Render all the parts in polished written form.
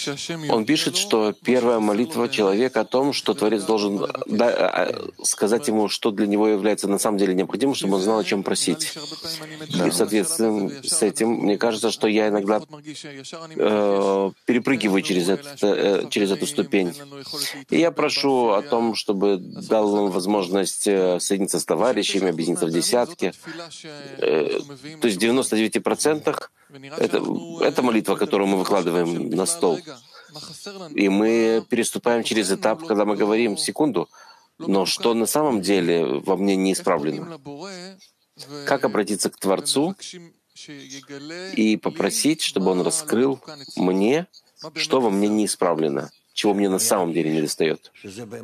Он пишет, что первая молитва человека о том, что Творец должен сказать ему, что для него является на самом деле необходимым, чтобы он знал, о чем просить. И в соответствии с этим, мне кажется, что я иногда перепрыгиваю через эту ступень. И я прошу о том, чтобы дал нам возможность соединиться с товарищами, объединиться в десятке. То есть в 99% это молитва, которую мы выкладываем на стол. И мы переступаем через этап, когда мы говорим «секунду», но что на самом деле во мне не исправлено. Как обратиться к Творцу и попросить, чтобы Он раскрыл мне, что во мне не исправлено, чего мне на самом деле недостает.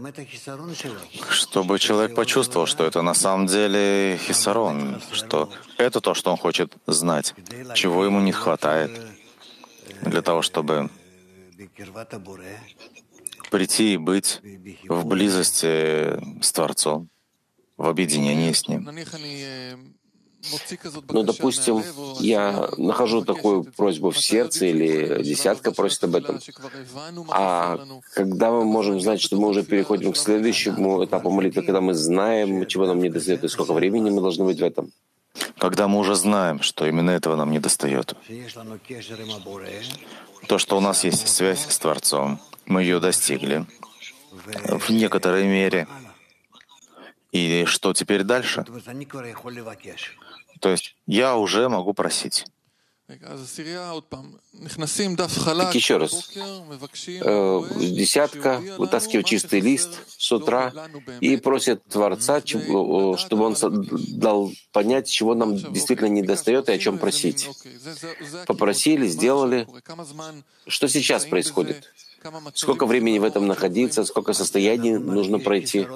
Чтобы человек почувствовал, что это на самом деле хисарон, что это то, что он хочет знать, чего ему не хватает, для того, чтобы прийти и быть в близости с Творцом, в объединении с Ним. Ну, допустим, я нахожу такую просьбу в сердце, или десятка просит об этом. А когда мы можем знать, что мы уже переходим к следующему этапу молитвы, когда мы знаем, чего нам недостает, и сколько времени мы должны быть в этом? Когда мы уже знаем, что именно этого нам недостает. То, что у нас есть связь с Творцом, мы ее достигли в некоторой мере. И что теперь дальше? То есть я уже могу просить. Так еще раз. Десятка вытаскивает чистый лист с утра и просит Творца, чтобы Он дал понять, чего нам действительно недостает и о чем просить. Попросили, сделали. Что сейчас происходит? Сколько времени в этом находиться, сколько состояний нужно пройти?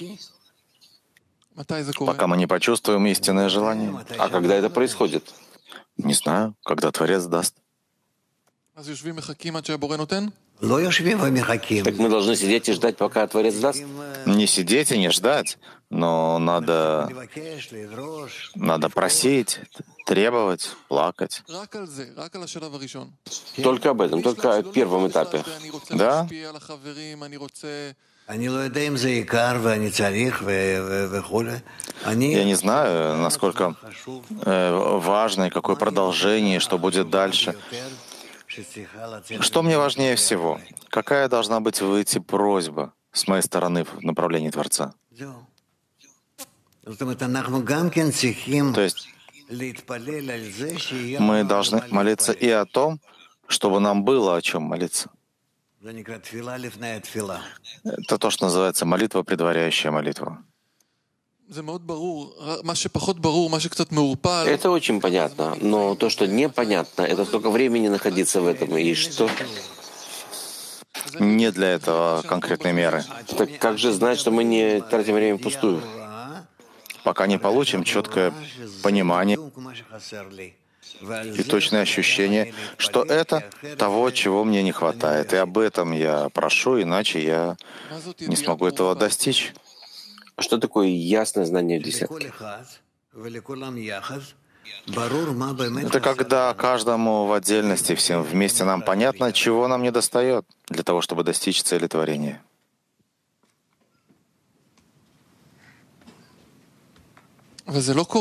Пока мы не почувствуем истинное желание. А когда это происходит? Не знаю, когда Творец даст. Так мы должны сидеть и ждать, пока Творец даст? Не сидеть и не ждать, но надо просить, требовать, плакать. Только об этом, только о первом этапе. Да? Я не знаю, насколько важно и какое продолжение, что будет дальше. Что мне важнее всего? Какая должна быть выйти просьба с моей стороны в направлении Творца? То есть мы должны молиться и о том, чтобы нам было о чем молиться. Это то, что называется молитва, предваряющая молитву. Это очень понятно, но то, что непонятно, это сколько времени находиться в этом, и что... Не для этого конкретной меры. Так как же знать, что мы не тратим время впустую? Пока не получим четкое понимание и точное ощущение, что это того, чего мне не хватает. И об этом я прошу, иначе я не смогу этого достичь. Что такое ясное знание в десятке? Это когда каждому в отдельности, всем вместе нам понятно, чего нам недостает для того, чтобы достичь цели творения. Но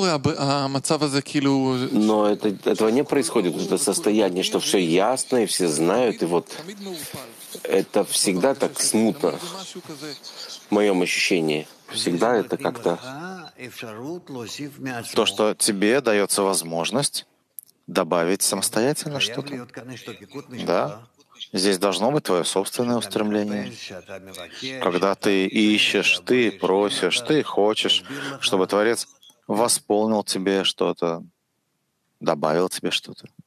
этого не происходит, это состояние, что все ясно, и все знают, и вот это всегда так смутно, в моем ощущении. Всегда это как-то... То, что тебе дается возможность добавить самостоятельно что-то. Да. Здесь должно быть твое собственное устремление. Когда ты ищешь, ты просишь, ты хочешь, чтобы Творец восполнил тебе что-то, добавил тебе что-то.